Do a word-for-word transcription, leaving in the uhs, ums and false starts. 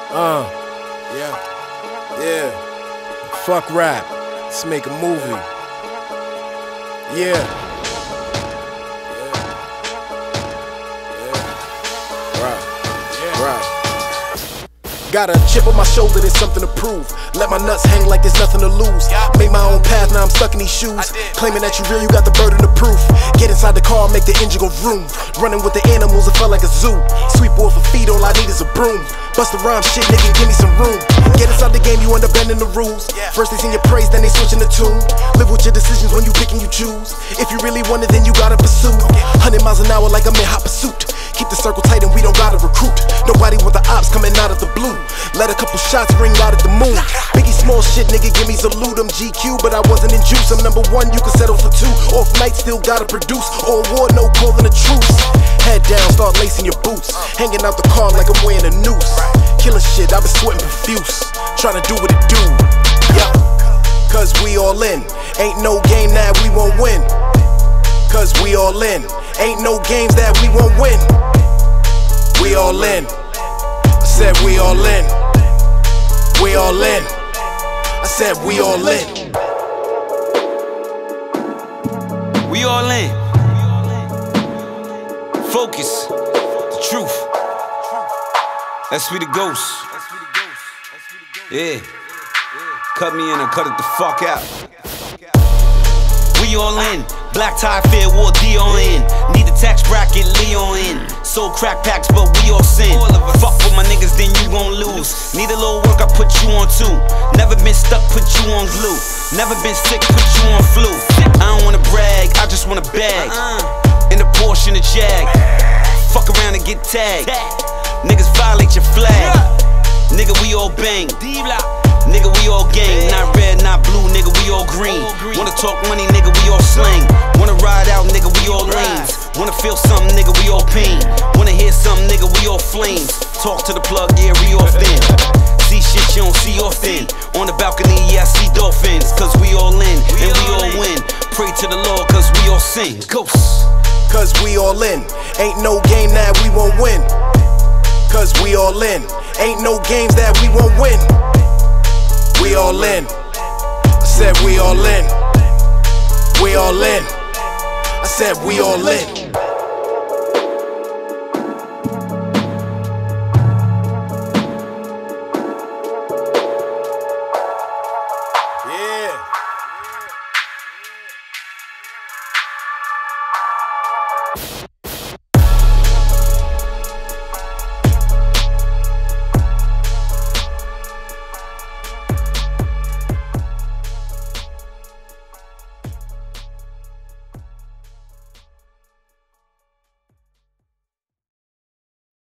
Uh, yeah, yeah. Fuck rap. Let's make a movie. Yeah. Yeah. Right. Yeah. Right. Got a chip on my shoulder, there's something to prove. Let my nuts hang like there's nothing to lose. Made my own path, now I'm stuck in these shoes. Claiming that you real, you got the burden of proof. Get inside the car, make the engine go vroom. Running with the animals, it felt like a zoo. Sweep off a feet, all I need is a broom. Bust the rhyme shit, nigga, give me some room. Get inside the game, you end up bending the rules. First they sing your praise, then they switching the tune. Live with your decisions when you pick and you choose. If you really want it, then you gotta pursue. Hundred miles an hour like I'm in hot pursuit. Keep the circle tight and we don't gotta recruit. Nobody want the ops coming out of the blue. Let a couple shots ring out at the moon. Biggie small shit, nigga, give me salute. I'm G Q, but I wasn't in juice. I'm number one, you can settle for two. Off night, still gotta produce. All war, no calling a truce. Head down, start lacing your boots. Hanging out the car like I'm wearing a noose. Killing shit, I've been sweating profuse. Trying to do what it do. Yeah, cause we all in. Ain't no game that we won't win. Cause we all in. Ain't no games that we won't win. We all in. I said we all in. We all in. I said we all in. We all in. Focus. The truth. That's we the ghosts. Yeah. Cut me in and cut it the fuck out. We all in. Black tie, fair war, D all in. Need a tax bracket, Leon in. Sold crack packs, but we all sin. Fuck with my niggas, then you gon' lose. Need a little work, I put you on too. Never been stuck, put you on glue. Never been sick, put you on flu. I don't wanna brag, I just wanna bag. In the Porsche, in the Jag. Fuck around and get tagged. Niggas violate your flag. Nigga, we all bang. Nigga, we all gang. Not red, not blue, nigga, we all green. Wanna talk money, nigga, we all slang. Wanna ride out, nigga, we all lanes. Wanna feel something, nigga, we all pain. Wanna hear something, nigga, we all flames. Talk to the plug, yeah, we off then. See shit you don't see often. On the balcony, yeah, I see dolphins. Cause we all in, and we all win. Pray to the Lord, cause we all sing. Ghosts. Cause we all in. Ain't no game that we won't win. Cause we all in. Ain't no games that we won't win. We all in. I said we all in. We all in. I said we all in.